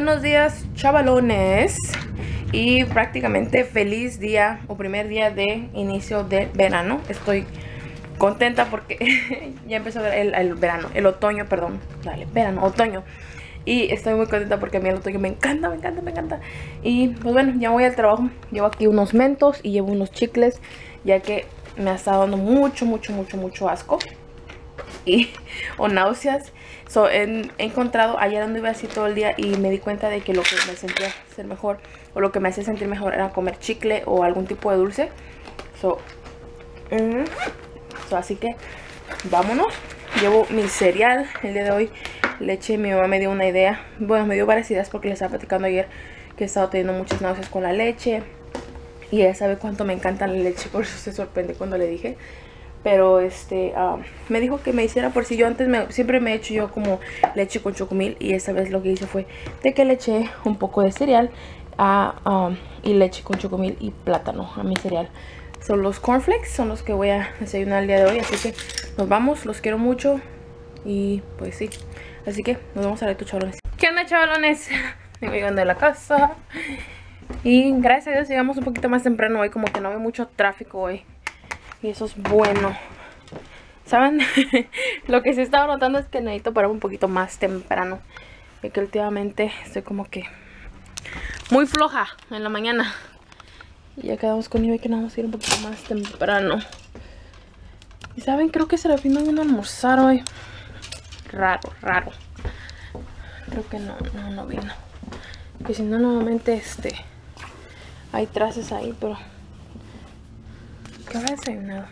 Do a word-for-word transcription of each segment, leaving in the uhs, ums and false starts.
Buenos días, chavalones. Y prácticamente feliz día o primer día de inicio de verano. Estoy contenta porque ya empezó el, el verano, el otoño, perdón. Dale, verano, otoño. Y estoy muy contenta porque a mí el otoño me encanta, me encanta, me encanta. Y pues bueno, ya voy al trabajo. Llevo aquí unos mentos y llevo unos chicles, ya que me ha estado dando mucho, mucho, mucho, mucho asco y o náuseas. So, he, he encontrado, ayer anduve así todo el día y me di cuenta de que lo que me sentía ser mejor o lo que me hacía sentir mejor era comer chicle o algún tipo de dulce. So, mm, so así que vámonos. Llevo mi cereal el día de hoy, leche. Mi mamá me dio una idea, bueno, me dio varias ideas porque le estaba platicando ayer que he estado teniendo muchas náuseas con la leche. Y ella sabe cuánto me encanta la leche, por eso se sorprende cuando le dije. Pero este um, me dijo que me hiciera, por si yo antes me, siempre me he hecho yo como leche con chocomil. Y esta vez lo que hice fue de que le eché un poco de cereal a, um, y leche con chocomil y plátano a mi cereal. Son los cornflakes, son los que voy a desayunar el día de hoy. Así que nos vamos, los quiero mucho. Y pues sí, así que nos vamos a ver, chavalones. ¿Qué onda, chavalones? Vengo llegando de la casa. Y gracias a Dios llegamos un poquito más temprano hoy, como que no hay mucho tráfico hoy. Y eso es bueno. ¿Saben? Lo que sí estaba notando es que necesito parar un poquito más temprano. Y que últimamente estoy como que muy floja en la mañana. Y ya quedamos con Ibe que nos vamos a ir un poquito más temprano. Y saben, creo que Serafín no vino a almorzar hoy. Raro, raro. Creo que no, no, no vino. Que si no, nuevamente este hay traces ahí, pero ¿qué habrá desayunado?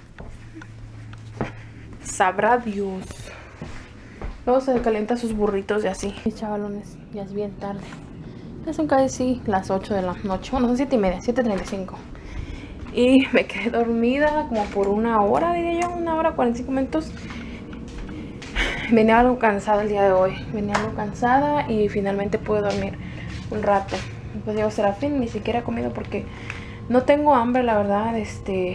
Sabrá Dios. Luego se calienta sus burritos y así. Y chavalones, ya es bien tarde. Ya son casi las ocho de la noche. Bueno, son siete y media, siete treinta y cinco. Y me quedé dormida como por una hora, diría yo. Una hora, cuarenta y cinco minutos. Venía algo cansada el día de hoy. Venía algo cansada y finalmente pude dormir un rato. Pues llegó Serafín, ni siquiera he comido porque no tengo hambre, la verdad. Este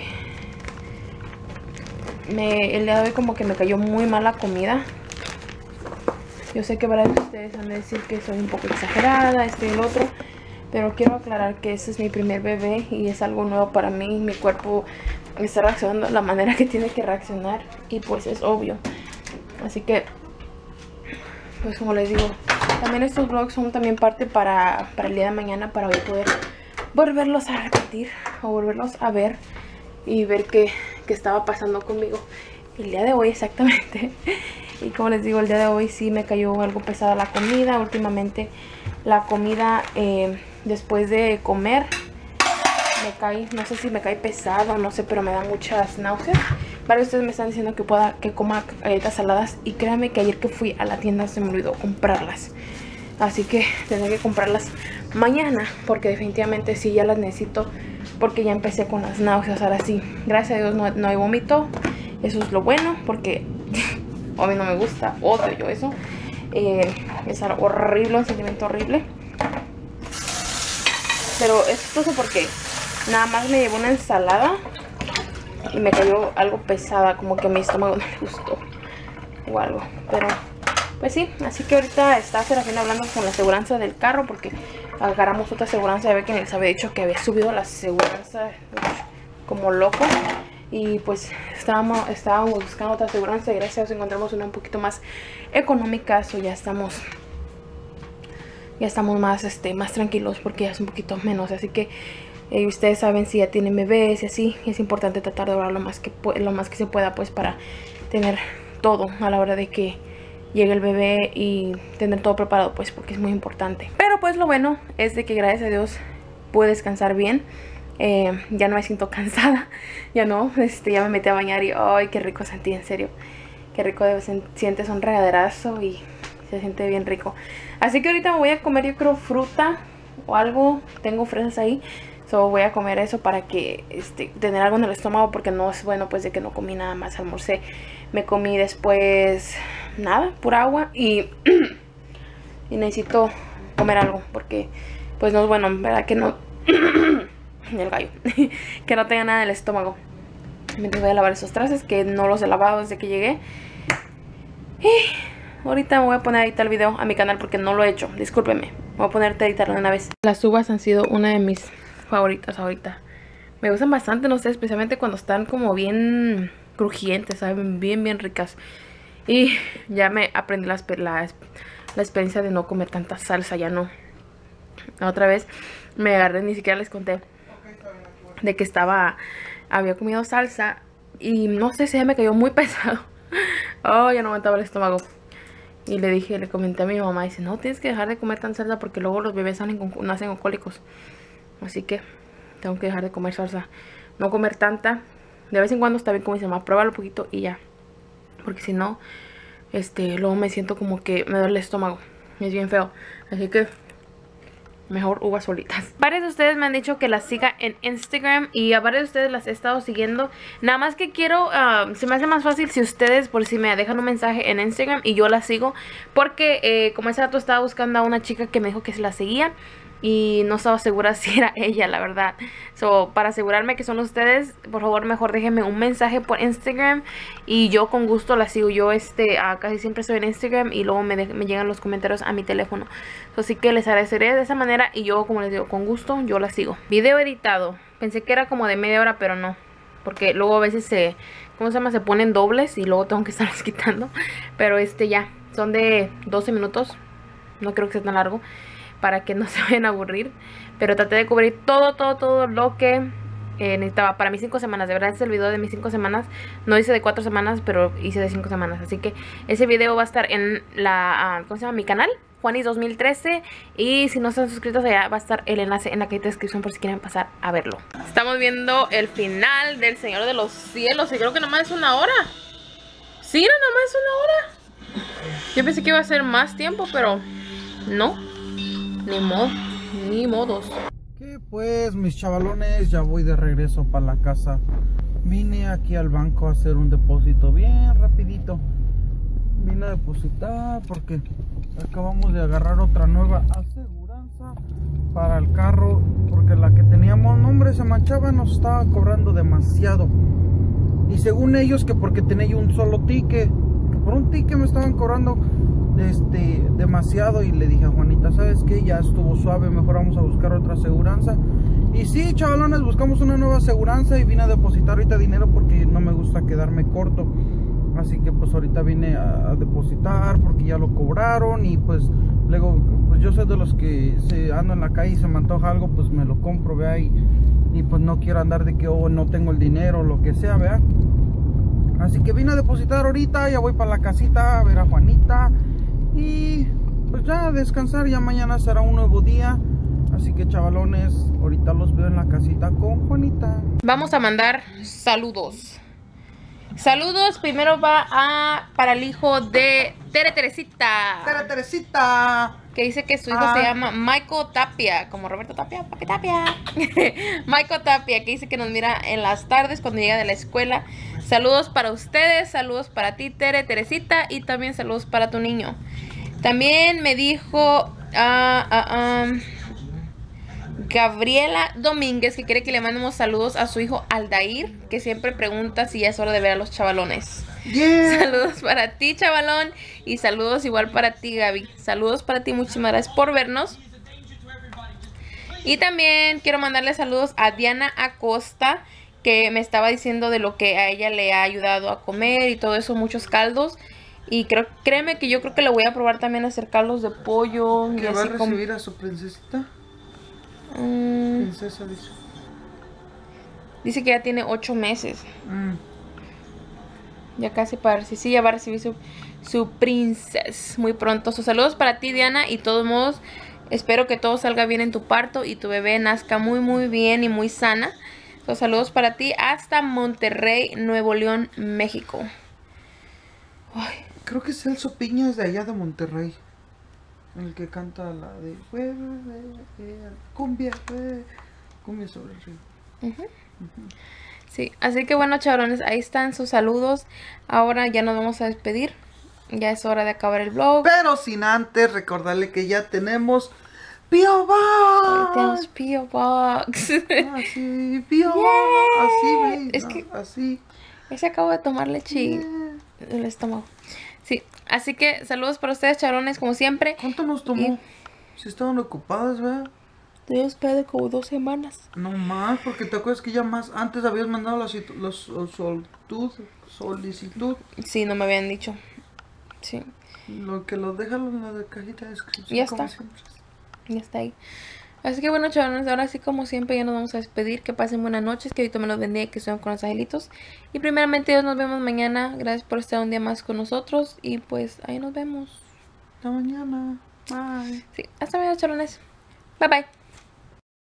me, el día de hoy como que me cayó muy mal la comida. Yo sé que varios de ustedes van a decir que soy un poco exagerada, esto y el otro, pero quiero aclarar que ese es mi primer bebé y es algo nuevo para mí. Mi cuerpo está reaccionando de la manera que tiene que reaccionar y pues es obvio. Así que, pues como les digo, también estos vlogs son también parte para, para el día de mañana, para hoy poder volverlos a repetir o volverlos a ver y ver qué, qué estaba pasando conmigo el día de hoy exactamente. Y como les digo, el día de hoy sí me cayó algo pesada la comida. Últimamente la comida eh, después de comer me cae, no sé si me cae pesado, no sé, pero me da muchas náuseas. Varios de ustedes me están diciendo que pueda que coma galletas saladas y créanme que ayer que fui a la tienda se me olvidó comprarlas. Así que tendré que comprarlas mañana porque definitivamente sí ya las necesito, porque ya empecé con las náuseas. Ahora sí, gracias a Dios no, no hay vómito. Eso es lo bueno porque a mí no me gusta, odio yo eso. Eh, es algo horrible, un sentimiento horrible. Pero es chistoso porque nada más me llevó una ensalada y me cayó algo pesada, como que mi estómago no le gustó o algo. Pero pues sí, así que ahorita está Serafín hablando con la aseguranza del carro porque agarramos otra aseguranza. Ya ve que les había dicho que había subido la aseguranza como loco. Y pues estábamos, estábamos buscando otra aseguranza y gracias a Dios encontramos una un poquito más económica. So ya estamos ya estamos más este más tranquilos porque ya es un poquito menos. Así que eh, ustedes saben, si ya tienen bebés y así, es importante tratar de orar lo más que lo más que se pueda, pues para tener todo a la hora de que llegue el bebé y tener todo preparado, pues porque es muy importante. Pero pues lo bueno es de que gracias a Dios pude descansar bien. Eh, ya no me siento cansada, ya no, este, ya me metí a bañar y ¡ay, qué rico sentí! En serio, qué rico, sientes un regaderazo y se siente bien rico. Así que ahorita me voy a comer, yo creo, fruta o algo. Tengo fresas ahí, so voy a comer eso para que este, tener algo en el estómago, porque no es bueno pues de que no comí nada más. Almorcé, me comí después nada, pura agua y, y necesito comer algo porque pues no es bueno, ¿verdad? Que no el gallo que no tenga nada en el estómago. Me voy a lavar esos trastes que no los he lavado desde que llegué. Y ahorita me voy a poner ahí el video a mi canal porque no lo he hecho, discúlpenme. Voy a ponerte a editarlo de una vez. Las uvas han sido una de mis favoritas ahorita. Me gustan bastante, no sé, especialmente cuando están como bien crujientes, saben, bien, bien ricas. Y ya me aprendí la, la, la experiencia de no comer tanta salsa, ya no. La otra vez me agarré, ni siquiera les conté, de que estaba, había comido salsa y no sé si ya me cayó muy pesado. Oh, ya no aguantaba el estómago. Y le dije, le comenté a mi mamá, dice, no, tienes que dejar de comer tan salsa porque luego los bebés salen con, nacen con cólicos. Así que tengo que dejar de comer salsa, no comer tanta. De vez en cuando está bien, como dice mamá, pruébalo un poquito y ya. Porque si no, este, luego me siento como que me duele el estómago. Es bien feo. Así que mejor uvas solitas. Varios de ustedes me han dicho que las siga en Instagram y a varios de ustedes las he estado siguiendo. Nada más que quiero, uh, se me hace más fácil si ustedes por si me dejan un mensaje en Instagram y yo las sigo. Porque eh, como ese rato estaba buscando a una chica que me dijo que se la seguía y no estaba segura si era ella, la verdad. So, para asegurarme que son ustedes, por favor, mejor déjenme un mensaje por Instagram y yo con gusto la sigo. Yo este uh, casi siempre estoy en Instagram y luego me, me llegan los comentarios a mi teléfono. So, así que les agradeceré de esa manera y yo, como les digo, con gusto yo la sigo. Video editado. Pensé que era como de media hora, pero no. Porque luego a veces se, ¿cómo se llama? Se ponen dobles y luego tengo que estarlos quitando. Pero este ya, son de doce minutos. No creo que sea tan largo, para que no se vayan a aburrir. Pero traté de cubrir todo, todo, todo lo que eh, necesitaba para mis cinco semanas. De verdad, este es el video de mis cinco semanas. No hice de cuatro semanas, pero hice de cinco semanas. Así que ese video va a estar en la, uh, ¿cómo se llama? Mi canal, Juanis dos mil trece. Y si no están suscritos allá va a estar el enlace en la cajita de descripción por si quieren pasar a verlo. Estamos viendo el final del Señor de los Cielos. Y creo que nomás es una hora. Sí, nomás es una hora. Yo pensé que iba a ser más tiempo, pero no. Ni modo, ni modos. Que pues, mis chavalones, ya voy de regreso para la casa. Vine aquí al banco a hacer un depósito bien rapidito. Vine a depositar porque acabamos de agarrar otra nueva aseguranza para el carro, porque la que teníamos, no, hombre, se manchaba, nos estaba cobrando demasiado. Y según ellos que porque tenía yo un solo ticket, que por un ticket me estaban cobrando este demasiado, y le dije a Juanita, ¿sabes qué? Ya estuvo suave, mejor vamos a buscar otra aseguranza. Y sí, chavalones, buscamos una nueva aseguranza y vine a depositar ahorita dinero porque no me gusta quedarme corto. Así que pues ahorita vine a, a depositar porque ya lo cobraron. Y pues luego, pues yo soy de los que se ando en la calle y se me antoja algo, pues me lo compro, vea, y, y pues no quiero andar de que oh, no tengo el dinero o lo que sea, vea. Así que vine a depositar ahorita, ya voy para la casita a ver a Juanita. Y pues ya a descansar, ya mañana será un nuevo día. Así que chavalones, ahorita los veo en la casita con Juanita. Vamos a mandar saludos. Saludos, primero va a para el hijo de Tere Teresita. Tere Teresita. Que dice que su hijo ah. se llama Michael Tapia, como Roberto Tapia, Papi Tapia. Michael Tapia, que dice que nos mira en las tardes cuando llega de la escuela. Saludos para ustedes, saludos para ti, Tere Teresita, y también saludos para tu niño. También me dijo uh, uh, um, Gabriela Domínguez que quiere que le mandemos saludos a su hijo Aldair, que siempre pregunta si ya es hora de ver a los chavalones. Yeah. Saludos para ti, chavalón, y saludos igual para ti, Gaby. Saludos para ti, muchísimas gracias por vernos. Y también quiero mandarle saludos a Diana Acosta, que me estaba diciendo de lo que a ella le ha ayudado a comer y todo eso, muchos caldos. Y creo, créeme que yo creo que le voy a probar también a hacer caldos de pollo. ¿Que va a recibir a su princesita? Mm. Princesa, dice. Dice que ya tiene ocho meses. Mm. Ya casi para sí, sí, ya va a recibir su, su princesa muy pronto. So, saludos para ti, Diana, y de todos modos, espero que todo salga bien en tu parto y tu bebé nazca muy, muy bien y muy sana. So, saludos para ti hasta Monterrey, Nuevo León, México. Ay, creo que Celso Piña es de allá de Monterrey. El que canta la de cumbia, cumbia sobre el río. Uh -huh. Uh-huh. Sí, así que bueno, chavalones, ahí están sus saludos. Ahora ya nos vamos a despedir. Ya es hora de acabar el vlog. Pero sin antes recordarle que ya tenemos P O Box. Hoy tenemos P O Box. Así, P O Box. Así, veis. Es no, que así. Es que acabo de tomar leche y yeah. el estómago. Sí, así que saludos para ustedes, chavalones, como siempre. ¿Cuánto nos tomó? Y Sí estaban ocupadas, ¿verdad? Yo esperé como dos semanas. No más, porque te acuerdas que ya más antes habías mandado la situ- los, los solicitud, solicitud. Sí, no me habían dicho. Sí, Lo que lo dejan en la de cajita de descripción. Ya como está. siempre. ya está ahí. Así que bueno, chavales, ahora sí como siempre ya nos vamos a despedir. Que pasen buenas noches, que ahorita me los bendiga y que estén con los angelitos. Y primeramente Dios, nos vemos mañana. Gracias por estar un día más con nosotros. Y pues ahí nos vemos. Hasta mañana. Bye. Sí, hasta mañana, chavales. Bye bye.